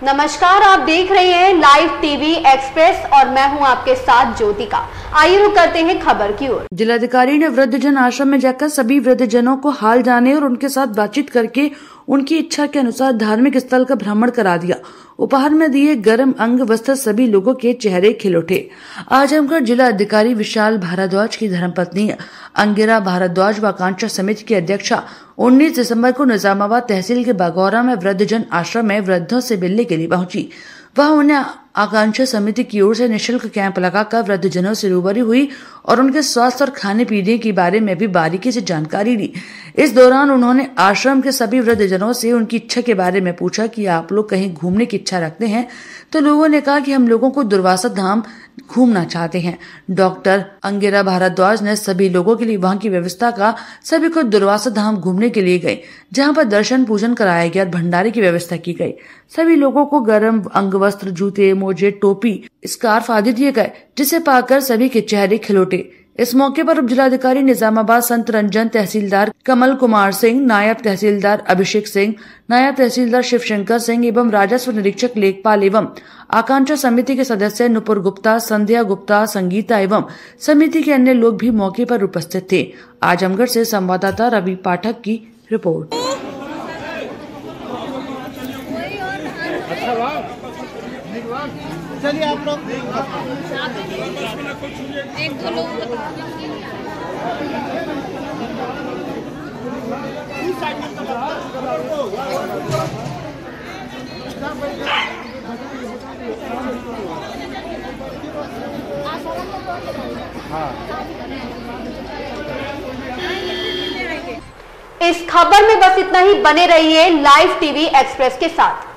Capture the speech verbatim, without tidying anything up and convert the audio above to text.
नमस्कार, आप देख रहे हैं लाइव टीवी एक्सप्रेस और मैं हूं आपके साथ ज्योतिका। आइए रुक करते हैं खबर की ओर। जिलाधिकारी ने वृद्धजन आश्रम में जाकर सभी वृद्धजनों को हाल जाने और उनके साथ बातचीत करके उनकी इच्छा के अनुसार धार्मिक स्थल का भ्रमण करा दिया। उपहार में दिए गर्म अंग वस्त्र सभी लोगों के चेहरे खिल उठे। आजमगढ़ जिला अधिकारी विशाल भारद्वाज की धर्मपत्नी अंगिरा भारद्वाज व आकांक्षा समिति की अध्यक्षा उन्नीस दिसंबर को निजामाबाद तहसील के बागौरा में वृद्धजन आश्रम में वृद्धों से मिलने के लिए पहुंची। वहां उन्हें आकांक्षा समिति की ओर से निशुल्क कैंप लगाकर वृद्धजनों से रूबरू हुई और उनके स्वास्थ्य और खाने पीने के बारे में भी बारीकी से जानकारी ली। इस दौरान उन्होंने आश्रम के सभी वृद्धजनों से उनकी इच्छा के बारे में पूछा कि आप लोग कहीं घूमने की इच्छा रखते हैं, तो लोगों ने कहा कि हम लोगों को दुर्वासा धाम घूमना चाहते हैं। डॉक्टर अंगिरा भारद्वाज ने सभी लोगों के लिए वहां की व्यवस्था का सभी को दुर्वासा धाम घूमने के लिए गए, जहां पर दर्शन पूजन कराया गया और भंडारे की व्यवस्था की गई। सभी लोगों को गर्म अंग वस्त्र, जूते, मोजे, टोपी, स्कार्फ आदि दिए गए, जिसे पाकर सभी के चेहरे खिल उठे। इस मौके पर उप जिलाधिकारी निजामाबाद संत रंजन, तहसीलदार कमल कुमार सिंह, नायब तहसीलदार अभिषेक सिंह, नायब तहसीलदार शिवशंकर सिंह एवं राजस्व निरीक्षक लेखपाल एवं आकांक्षा समिति के सदस्य नुपुर गुप्ता, संध्या गुप्ता, संगीता एवं समिति के अन्य लोग भी मौके पर उपस्थित थे। आजमगढ़ से संवाददाता रवि पाठक की रिपोर्ट। चलिए आप लोग एक दो लोग इस खबर में बस इतना ही। बने रहिए लाइव टीवी एक्सप्रेस के साथ।